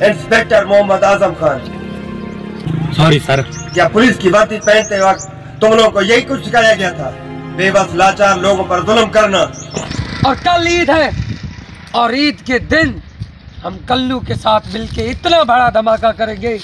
Inspector Mohammad Azam Khan. Sorry sir. क्या police की वर्दी पहनते वक्त तुम लोगों को यही कुछ सिखाया गया था? बेबस लाचार लोगों पर जुल्म करना। और कल ईद है और ईद के दिन हम कल्लू के साथ मिलके इतना बड़ा धमाका करेंगे।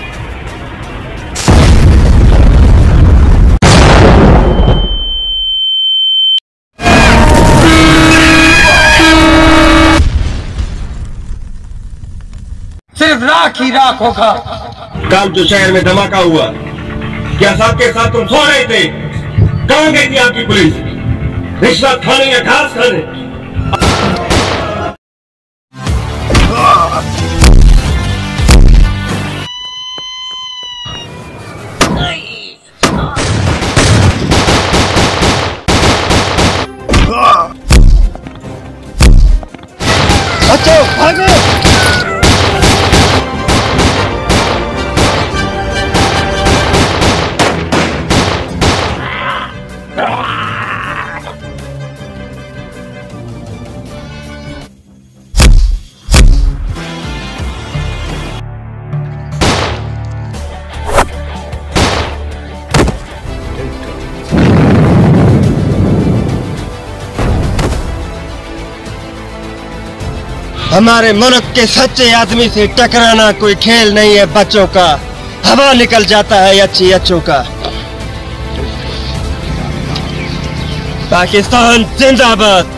सिर्फ राख ही राख होगा। कल जो शहर में धमाका हुआ, क्या सबके साथ तुम सो रहे थे? कहां गई थी आपकी पुलिस? रिश्वत खाने या घास खाने? बच्चों भागो! हमारे मुल्क के सच्चे आदमी से टकराना कोई खेल नहीं है बच्चों का। हवा निकल जाता है अच्छी अच्छों का। पाकिस्तान जिंदाबाद।